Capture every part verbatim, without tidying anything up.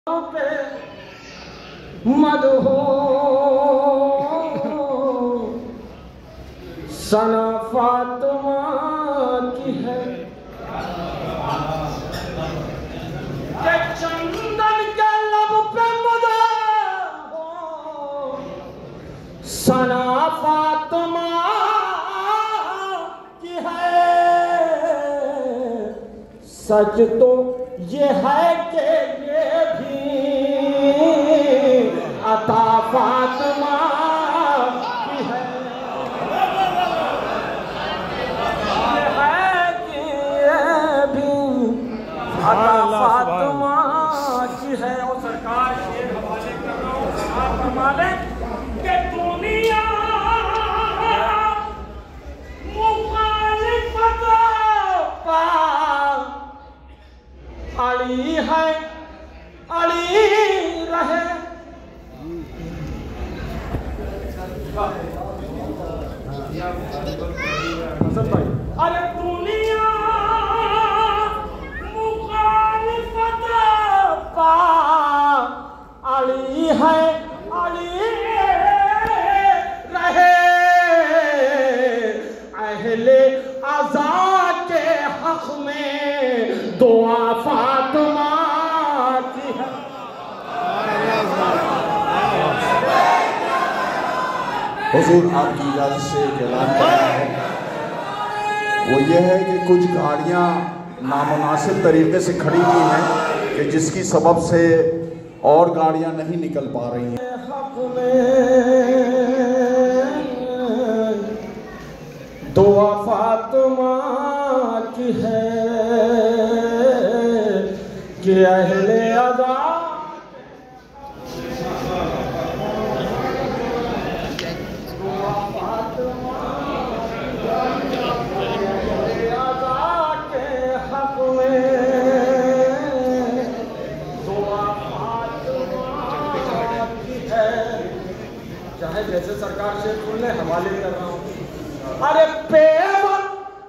मद हो सना फातिमा की है कि चंदन के लब पे मद हो सना फातिमा की है। सच तो ये है कि ये भी अता फातिमा की है, ये है कि ये भी अता फातिमा की है। और सरकार के हवाले कर रहा हूँ, आप हमारे के दुनिया मुखालिफत पा अड़ी है अड़ी रहे। अरे दुनिया मुखालिफत पा अड़ी है अड़ी रहे। अहले अज़ा के हक में दुआ फातिमा की है। हुजूर आपकी इजाज़त से ऐलान कर रहा हूँ, वो ये है कि कुछ गाड़ियाँ नामुनासिब तरीके से खड़ी हुई हैं कि जिसकी सबब से और गाड़ियाँ नहीं निकल पा रही हैं। हक में दुआ फातिमा की है कि अहले अज़ा दुआ फातिमा अहले अज़ा के हक में दुआ फातिमा की है। चाहे जैसे सरकार से खुलने हवाले कर रहा हूँ। अरे पेवन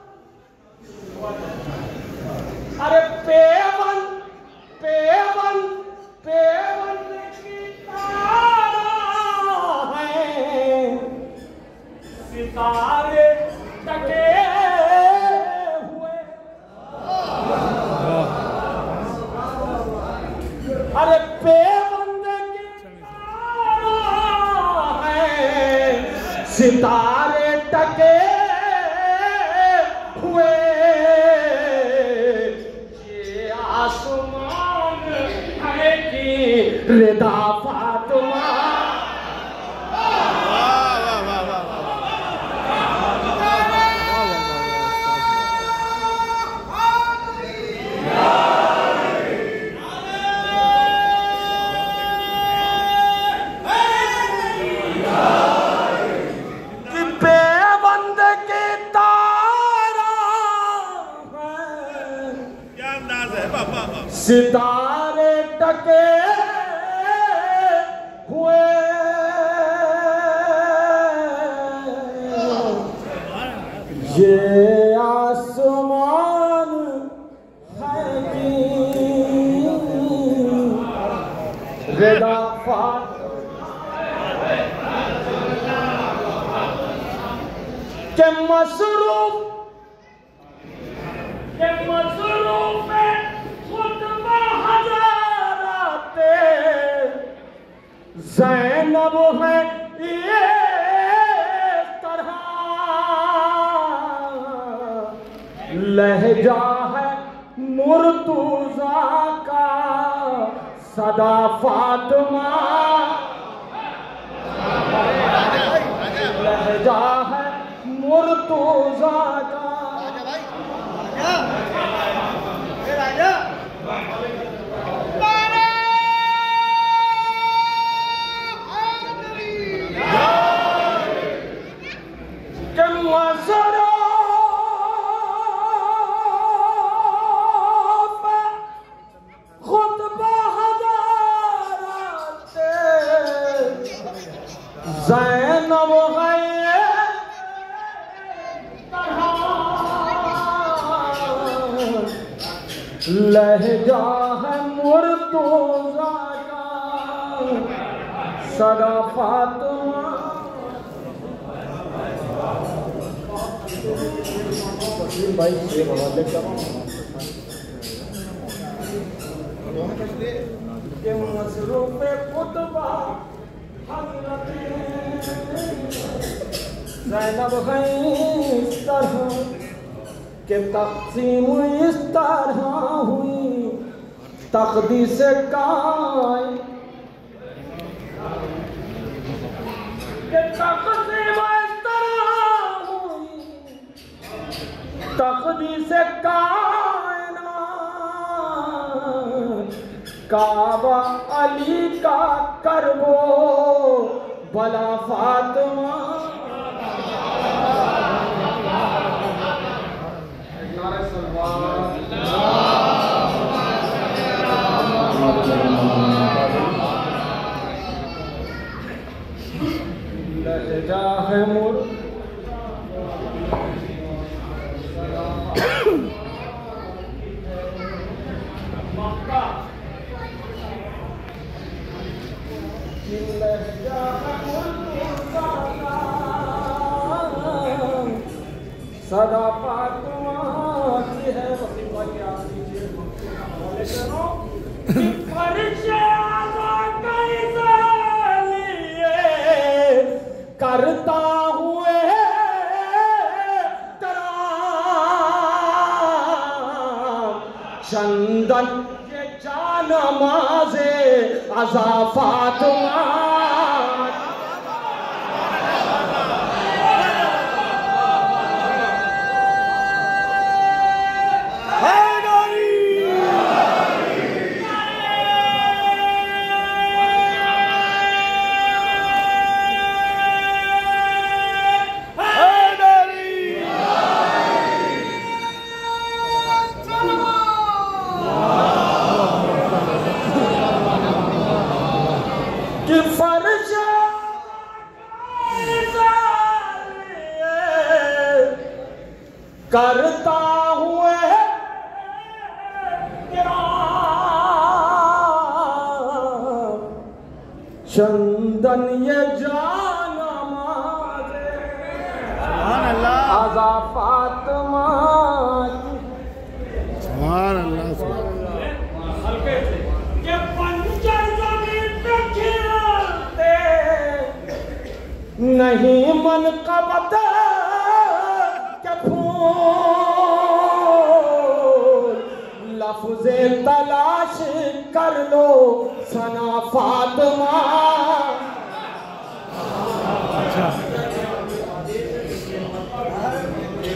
अरे पेवन पेवन पेवन की तारा है, सितारे टके हुए। अरे पेवन की तारा है, सितारे टके हुए। ये आसमान है कि रिदा फातिमा। सितारे टके हुए। ये आसमान है कि रिदा के मसरूफ के मसरूफ ज़ैनब है ये तरह लहजा है मुर्तुज़ा का सदा फातिमा। लहजा है मुर्तुज़ा का। ज़ैनब है लहजा है मुर्तुज़ा सदा फातिमा भाई ये हवाले के मसरूफ खुतबा हज़रत ज़ैनब है इस तरह के तक़सीम इस तरह हुई तक़दीस कायम के तक़सीम इस तरह हुई तक़दीस कायनात काबा अली का करबो भला फातिमा लहजा है मुर सदा फातिमा की है वसीफा की आखिरी करता हुए चंदन के जानमाज़े अज़ा फातिमा करता हुए चंदन ये जानमाज़े अज़ा फातिमा सुभान अल्लाह हल्के से ये पंजर ज़मीन पे खिलते नहीं मन कबत लफ्ज़े तलाश कर लो सना